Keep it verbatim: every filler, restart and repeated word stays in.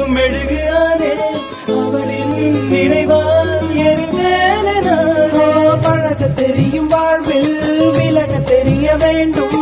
மெழுகானே அவளின் நினைவால் எரிந்தேனே நானே. பழக தெரியும் வாழ்வில் விலக தெரிய வேண்டும்.